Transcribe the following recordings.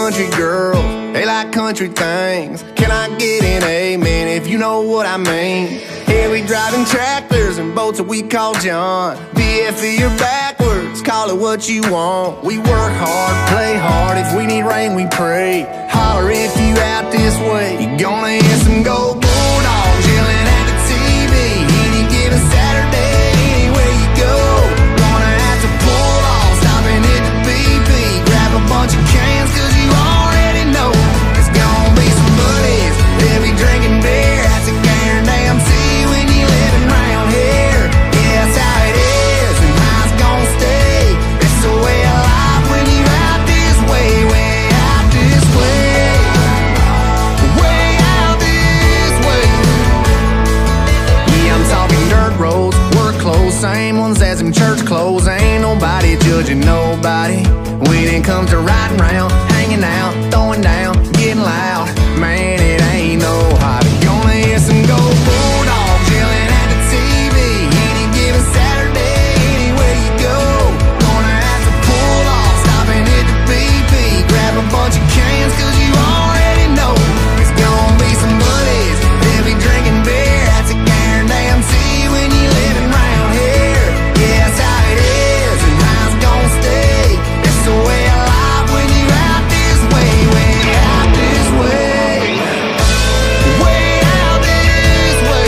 country girls, they like country things. Can I get an amen if you know what I mean? Yeah, we driving tractors and boats that we call John. BFE or backwards, call it what you want. We work hard, play hard, if we need rain we pray. Holler if you out this way, you gonna hear some go Bulldogs yelling at the TV. Any given Saturday, anywhere you go, gonna have to pull off, stopping at the BP. Grab a bunch of cans cause you already know it's gonna be some buddies, they'll be drinking beer. That's a guaran-damn-tee when you livin' round here. Yeah, that's how it is and how it's gonna stay. It's the way of life when you out this way, way out this way, way out this way. Yeah, I'm talking dirt roads, work clothes, same ones as them church clothes. Ain't nobody judging nobody when it comes to riding round, hanging out, throwing down, getting loud. Man, it ain't no hobby. Gonna hear some go Bulldogs yelling at the TV. Any given Saturday, anywhere you go, gonna have to pull off, stopping at the BP. Grab a bunch of cans cause you already know it's gonna be some buddies, they'll be drinking beer. That's a guaran-damn-tee when you livin' round here. Yeah, that's how it is and how it's gonna stay. It's the way of life when you out this way, way out this way, way out this way.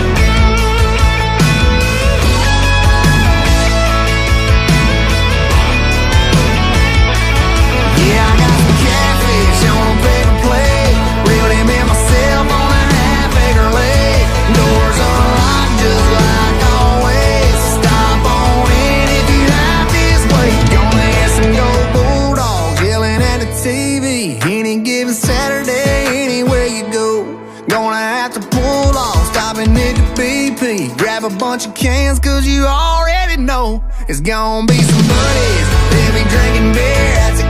Yeah, I got some catfish on a paper plate, reeled him in myself on a half-acre lake. Doors unlocked just like always, stop on in if you out this way. Gonna hear some go Bulldogs yelling at the TV. Any given Saturday, anywhere you go, gonna have to pull off, stopping at the BP. Grab a bunch of cans cause you already know it's gonna be some buddies, they'll be drinking beer. That's a